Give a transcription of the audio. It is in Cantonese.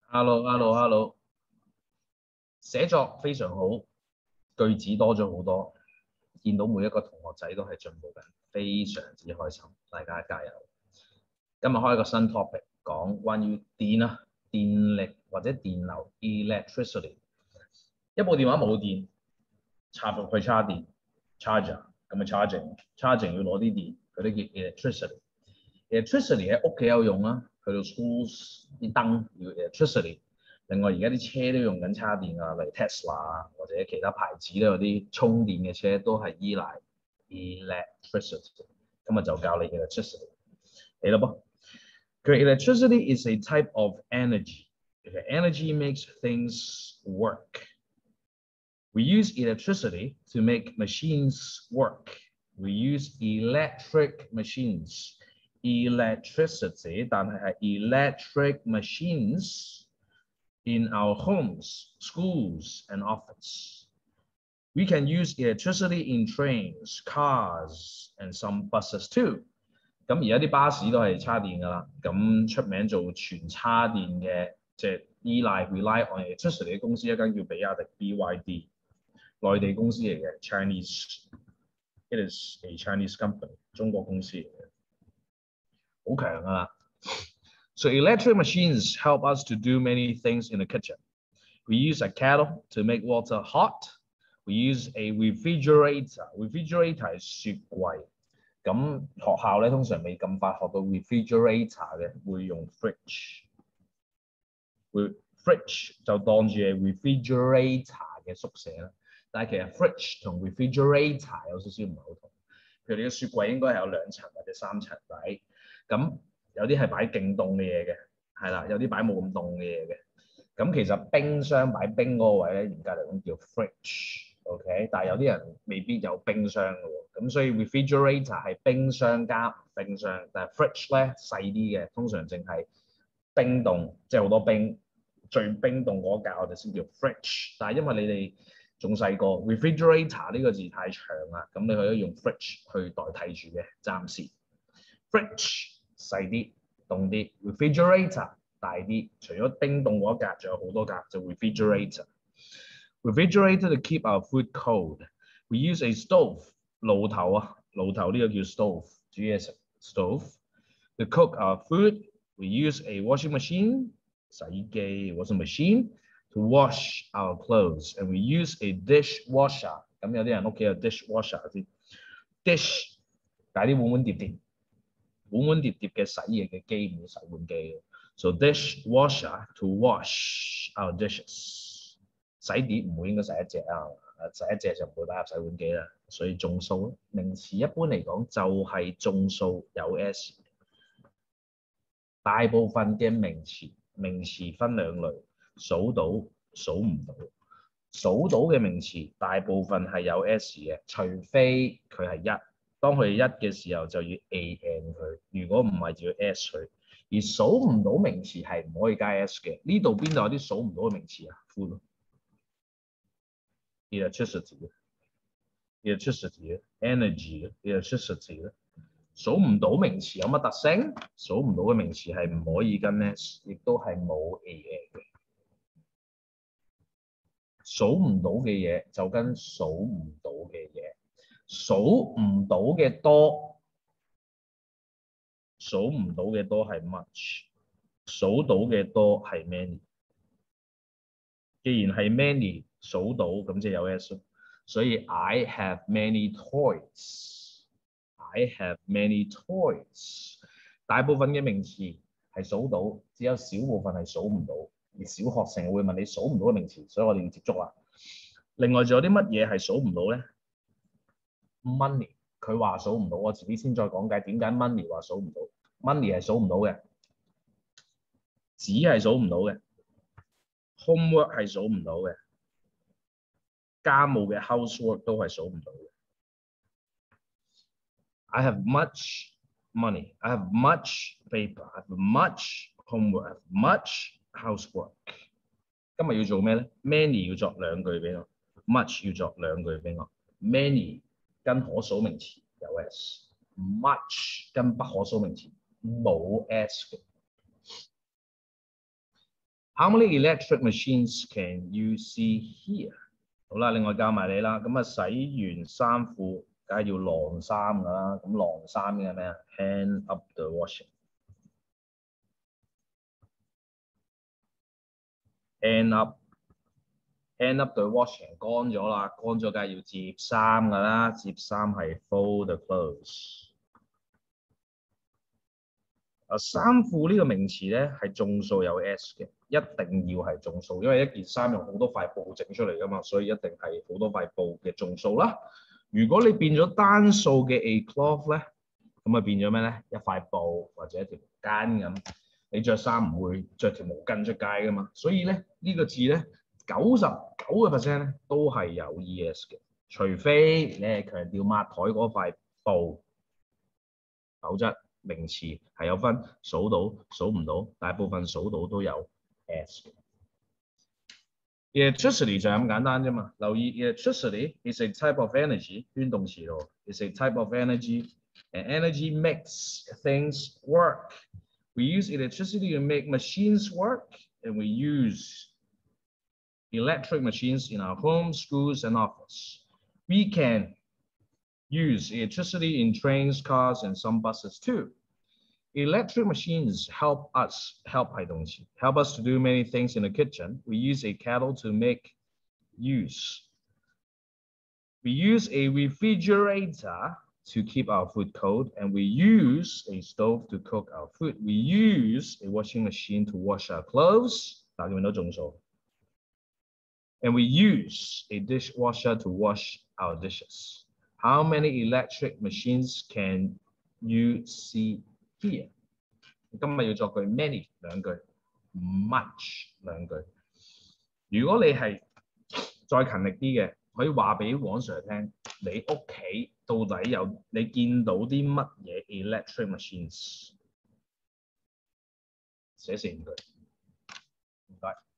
Hello，寫作非常好，句子多咗好多，見到每一個同學仔都係進步緊，非常之開心，大家加油！今日開一個新 topic，講關於電啊、電力或者電流 electricity。一部電話冇電，插入去叉電 charger，咁咪 charging 要攞啲電，嗰啲叫 electricity。electricity 喺屋企有用啦，去到 schools 啲燈要 electricity。另外而家啲車都用緊叉電啊，例如 Tesla 啊或者其他牌子都有啲充電嘅車都係依賴 electricity。今日就教你 electricity，嚟啦噃。佢 electricity is a type of energy. Okay, energy makes things work. We use electricity to make machines work. We use electric machines. Electricity 但係 electric machines in our homes, schools, and office. We can use electricity in trains, cars, and some buses too. 咁而家啲巴士都係叉電㗎啦，咁出名做全叉電嘅，即係依賴 rely on electricity 嘅公司，一間叫比亞迪 BYD，內地公司嚟嘅 Chinese，it is a Chinese company， 中國公司嚟嘅，好強㗎啦。So electric machines help us to do many things in the kitchen. We use a kettle to make water hot. We use a refrigerator. Refrigerator 係雪櫃。咁學校咧通常未咁快學到 refrigerator 嘅，會用 fridge。fridge 就當住係 refrigerator 嘅縮寫啦。但係其實 fridge 同 refrigerator 有少少唔係好同。譬如你嘅雪櫃應該係有2層或者3層底，咁有啲係擺勁凍嘅嘢嘅，係啦，有啲擺冇咁凍嘅嘢嘅。咁其實冰箱擺冰嗰個位咧，嚴格嚟講叫 fridge。OK， 但係有啲人未必有冰箱嘅喎，咁所以 refrigerator 係冰箱加冰箱，但係 fridge 咧細啲嘅，通常淨係冰凍，即係好多冰，最冰凍嗰格我哋先叫 fridge。但係因為你哋仲細個 ，refrigerator 呢個字太長啦，咁你可以用 fridge 去代替住嘅，暫時 fridge 細啲，凍啲 ，refrigerator 大啲，除咗冰凍嗰一格，仲有好多格就 refrigerator。refrigerator to keep our food cold. We use a stove 爐頭啊，爐頭呢個叫 stove， 煮嘢食 stove。To cook our food, we use a washing machine 洗衣機 washing machine to wash our clothes, and we use a dishwasher。咁有啲人屋企有 dishwasher 先 ，dish 解啲碗碗碟碟，碗碗碟碟嘅洗嘢嘅機，唔係洗碗機。So dishwasher to wash our dishes。洗碟唔會應該洗一隻啊，洗一隻就唔會擺入洗碗機啦，所以眾數咯。名詞一般嚟講就係眾數有 S。大部分嘅名詞分2類，數到數唔到。數到嘅名詞大部分係有 S 嘅，除非佢係1。當佢係1嘅時候就要 AN 佢，如果唔係就要 S 佢。而數唔到名詞係唔可以加 S 嘅。呢度邊度有啲數唔到嘅名詞啊 ？Food、electricity、energy、electricity。數唔到名詞有乜特性？數唔到嘅名詞係唔可以跟 S， 亦都係冇 AN 嘅。數唔到嘅嘢就跟數唔到嘅嘢，數唔到嘅多，數唔到嘅多係 much， 數到嘅多係 many。既然係 many 數到，咁即係有 S， 所以 I have many toys。I have many toys。大部分嘅名詞係數到，只有少部分係數唔到。而小學成日會問你數唔到嘅名詞，所以我哋要接觸啦。另外仲有啲乜嘢係數唔到咧 ？Money 佢話數唔到，我遲啲先再講解點解 money 話數唔到。Money 係數唔到嘅，紙係數唔到嘅 ，homework 係數唔到嘅，家務嘅 housework 都係數唔到嘅。I have much money. I have much paper. I have much homework. I have much housework。今日要做咩咧 ？Many 要作2句俾我 ，much 要作2句俾我。Many 跟可數名詞有 S，much 跟不可數名詞冇 S 嘅。 How many electric machines can you see here？ 好啦，另外教埋你啦。咁啊，洗完衫褲梗係要晾衫㗎啦。咁晾衫嘅咩啊 ？Hang up the washing。Hang up。Hang up the washing 乾咗啦，乾咗梗係要摺衫㗎啦。摺衫係 fold the clothes。衫褲呢個名詞咧係眾數有 s 嘅，一定要係眾數，因為一件衫用好多塊布整出嚟㗎嘛，所以一定係好多塊布嘅眾數啦。如果你變咗單數嘅 a cloth 咧，咁啊變咗咩咧？一塊布或者一條毛巾咁，你着衫唔會着條毛巾出街㗎嘛，所以咧呢個字咧99%咧都係有 es 嘅，除非你係強調抹台嗰塊布，否則名詞係有分數到數唔到，大部分數到都有 s 嘅。Electricity 就係咁簡單啫嘛。留意 electricity is a type of energy， 圈動詞咯 ，is a type of energy。And energy makes things work. We use electricity to make machines work, and we use electric machines in our homes, schools, and office. We can use electricity in trains, cars, and some buses too. Electric machines help us to do many things in the kitchen. We use a kettle to make use. We use a refrigerator to keep our food cold, and we use a stove to cook our food. We use a washing machine to wash our clothes. And we use a dishwasher to wash our dishes. How many electric machines can you see here？ 今日要作句 many 兩句 ，much 兩句。如果你係再勤力啲嘅，可以話俾黃 Sir 聽，你屋企到底你見到啲乜嘢 electric machines？ 寫4句，唔該。